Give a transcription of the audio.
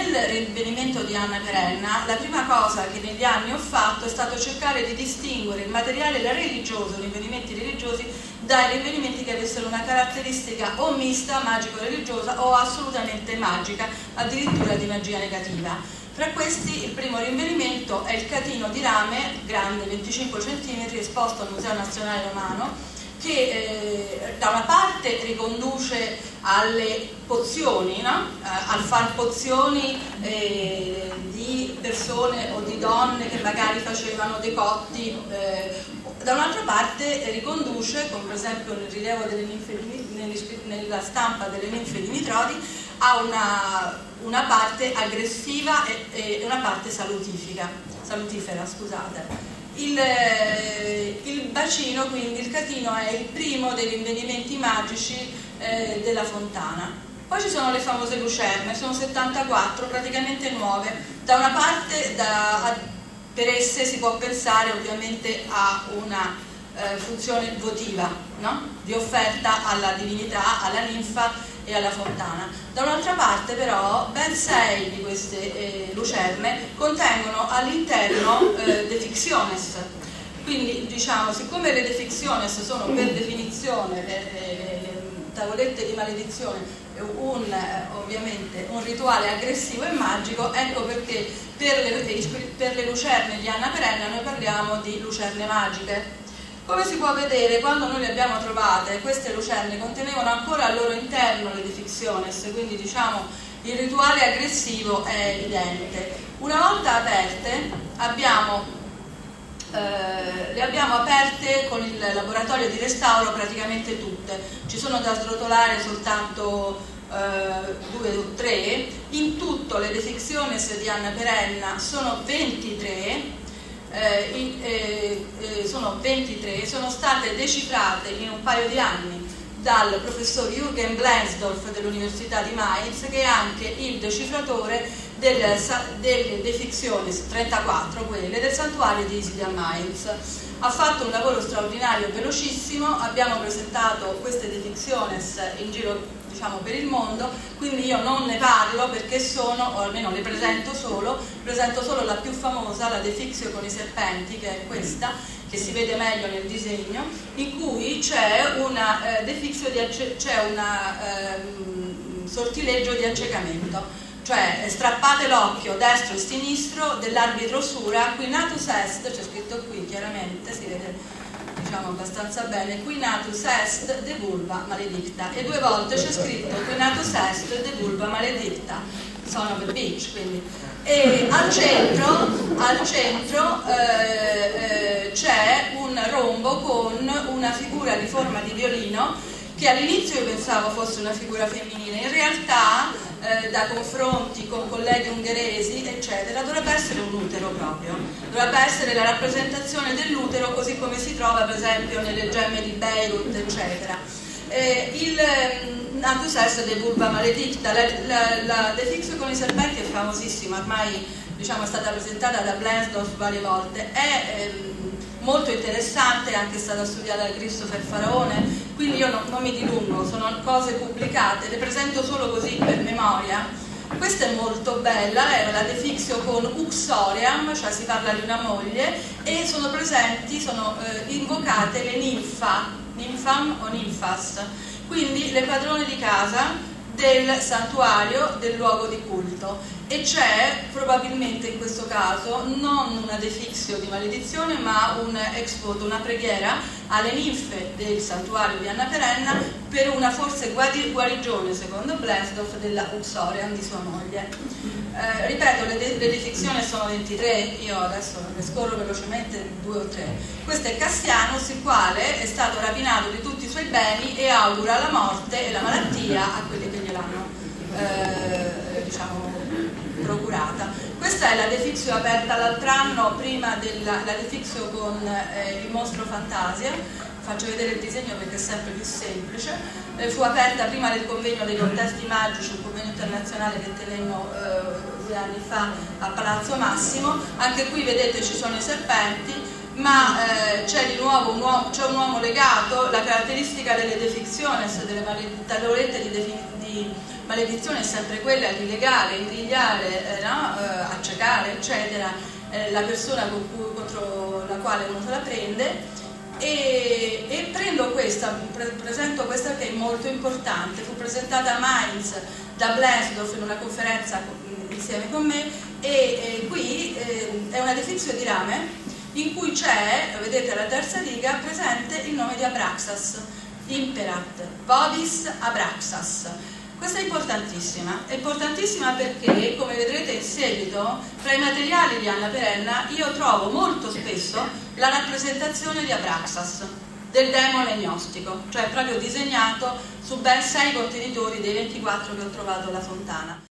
nel rinvenimento di Anna Perenna la prima cosa che negli anni ho fatto è stato cercare di distinguere il materiale religioso, i rinvenimenti religiosi, dai rinvenimenti che avessero una caratteristica o mista, magico-religiosa, o assolutamente magica, addirittura di magia negativa. Tra questi il primo rinvenimento è il catino di rame, grande 25 cm, esposto al Museo Nazionale Romano, che da una parte riconduce alle pozioni, no? Al far pozioni di persone o di donne che magari facevano dei cotti, da un'altra parte riconduce, come per esempio nel rilievo delle ninfe nella stampa delle ninfe di Mitrodi, a una parte aggressiva e una parte salutifera, scusate. Il bacino, quindi il catino, è il primo dei rinvenimenti magici della fontana. Poi ci sono le famose lucerne, sono 74, praticamente nuove. Da una parte, per esse si può pensare ovviamente a una funzione votiva, no? Di offerta alla divinità, alla ninfa e alla fontana. Da un'altra parte però ben 6 di queste lucerne contengono all'interno deficciones. Quindi diciamo, siccome le deficciones sono per definizione tavolette di maledizione, ovviamente un rituale aggressivo e magico, ecco perché per le lucerne di Anna Perenna noi parliamo di lucerne magiche. Come si può vedere, quando noi le abbiamo trovate, queste lucerne contenevano ancora al loro interno le deficciones, quindi diciamo il rituale aggressivo è evidente. Una volta aperte le abbiamo aperte con il laboratorio di restauro praticamente tutte. Ci sono da srotolare soltanto 2 o 3. In tutto le deficciones di Anna Perenna sono 23. Sono state decifrate in un paio di anni dal professor Jürgen Blensdorf dell'Università di Mainz, che è anche il decifratore delle deficciones, 34 quelle, del santuario di Iside a Mainz. Ha fatto un lavoro straordinario, velocissimo. Abbiamo presentato queste deficciones in giro, diciamo, per il mondo, quindi io non ne parlo perché sono, o almeno le presento solo la più famosa, la defixio con i serpenti, che è questa, che si vede meglio nel disegno, in cui c'è una sortileggio di accecamento. Cioè strappate l'occhio destro e sinistro dell'arbitro Sura, quinatus est, c'è scritto qui chiaramente, si vede diciamo abbastanza bene, quinatus est de vulva maledicta, e 2 volte c'è scritto quinatus est de vulva maledicta, son of the beach, quindi. E al centro c'è un rombo con una figura di forma di violino, che all'inizio io pensavo fosse una figura femminile, in realtà da confronti con colleghi ungheresi eccetera dovrebbe essere un utero proprio, dovrebbe essere la rappresentazione dell'utero così come si trova per esempio nelle gemme di Beirut eccetera. Il natus est de vulva maledicta, la defixio con i serpenti è famosissima, ormai diciamo è stata presentata da Blensdorf varie volte, è molto interessante, è anche stata studiata da Christopher Faraone, quindi io non mi dilungo, sono cose pubblicate, le presento solo così per memoria. Questa è molto bella, è la defixio con uxoriam, cioè si parla di una moglie, e sono presenti, sono invocate le ninfam o ninfas, quindi le padrone di casa del santuario, del luogo di culto, e c'è probabilmente in questo caso non una defixio di maledizione ma un ex voto, una preghiera alle ninfe del santuario di Anna Perenna per una forse guarigione, secondo Blensdorf, della uxoriam di sua moglie. Ripeto, le defixioni sono 23, io adesso ne scorro velocemente 2 o 3. Questo è Cassianus, il quale è stato rapinato di tutti i suoi beni e augura la morte e la malattia a quelli che gliel'hanno diciamo procurata. Questa è la defixio aperta l'altro anno, prima della defixio con il mostro Fantasia. Faccio vedere il disegno perché è sempre più semplice. Fu aperta prima del convegno dei contesti magici, un convegno internazionale che tenemmo 2 anni fa a Palazzo Massimo. Anche qui vedete ci sono i serpenti, ma c'è di nuovo un uomo legato. La caratteristica delle defixiones, delle tavolette di di maledizione è sempre quella di legare, invidiare, accecare, eccetera, la persona contro la quale uno se la prende. E prendo questa, presento questa che è molto importante, fu presentata a Mainz da Blesdorf in una conferenza insieme con me, e qui è una definizione di rame in cui c'è, vedete alla terza riga, presente il nome di Abraxas, Imperat, Vodis Abraxas. Questa è importantissima perché, come vedrete in seguito, tra i materiali di Anna Perenna io trovo molto spesso la rappresentazione di Abraxas, del demone gnostico, cioè proprio disegnato su ben 6 contenitori dei 24 che ho trovato alla fontana.